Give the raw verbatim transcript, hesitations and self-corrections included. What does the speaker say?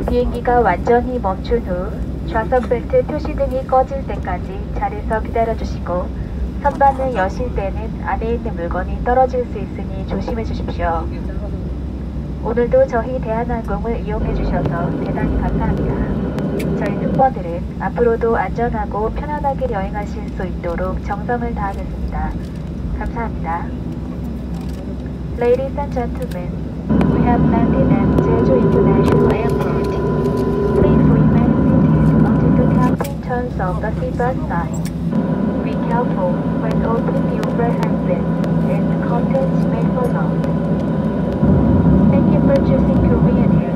비행기가 완전히 멈춘 후 좌석 벨트 표시등이 꺼질 때까지 자리에서 기다려주시고 선반을 여실 때는 안에 있는 물건이 떨어질 수 있으니 조심해 주십시오. 오늘도 저희 대한항공을 이용해 주셔서 대단히 감사합니다. 저희 승무원들은 앞으로도 안전하고 편안하게 여행하실 수 있도록 정성을 다하겠습니다. 감사합니다. Ladies and gentlemen, we have landed at Jeju International Airport. Please remain seated until the captain turns off the seatbelt sign. Be careful when opening the overhead bin as the contents may fall out. Thank you for choosing Korean Air.